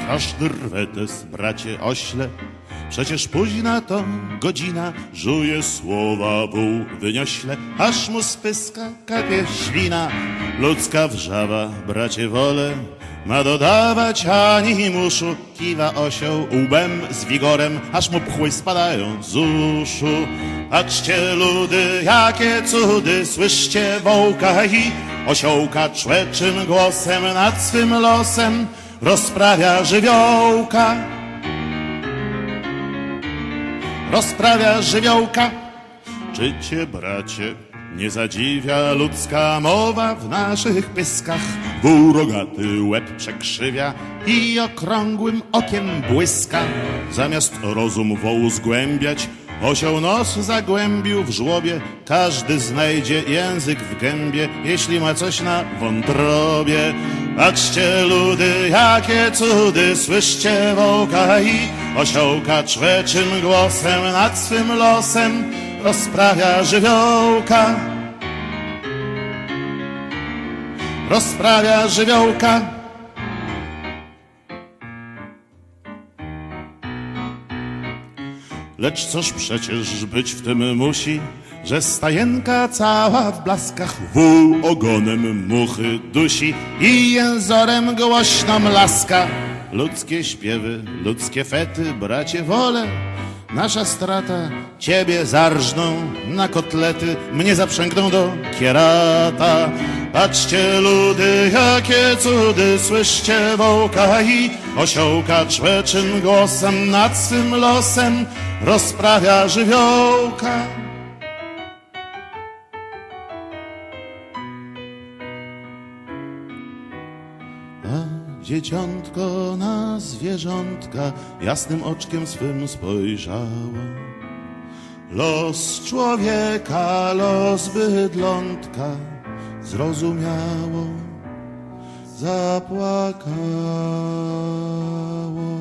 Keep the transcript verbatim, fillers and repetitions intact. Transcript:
straszny rwetes, bracie ośle. Przecież późna to godzina, żuje słowa wół wyniośle, aż mu z pyska kapie ślina. Ludzka wrzawa, bracie wole, ma dodawać animuszu. Kiwa osioł łbem z wigorem, aż mu pchły spadają z uszu. Patrzcie ludy, jakie cudy, słyszcie wołka i osiołka człeczym głosem nad swym losem rozprawia żywiołka. Rozprawia żywiołka. Czy cię, bracie, nie zadziwia ludzka mowa w naszych pyskach? Wół rogaty łeb przekrzywia i okrągłym okiem błyska. Zamiast rozum wołu zgłębiać, osioł nos zagłębił w żłobie. Każdy znajdzie język w gębie, jeśli ma coś na wątrobie. Patrzcie ludy, jakie cudy, słyszcie wołka i osiołka człeczym głosem nad swym losem rozprawia żywiołka. Rozprawia żywiołka. Lecz coż przecież być w tym musi, że stajenka cała w blaskach wół ogonem muchy dusi i jęzorem głośno mlaska. Ludzkie śpiewy, ludzkie fety, bracie wole, nasza strata ciebie zarżną na kotlety, mnie zaprzęgną do kierata. Patrzcie ludy, jakie cudy, słyszcie wołka i osiołka człeczym głosem nad swym losem rozprawia żywiołka. A dzieciątko na zwierzątka jasnym oczkiem swym spojrzało. Los człowieka, los bydlątka zrozumiało, zapłakało.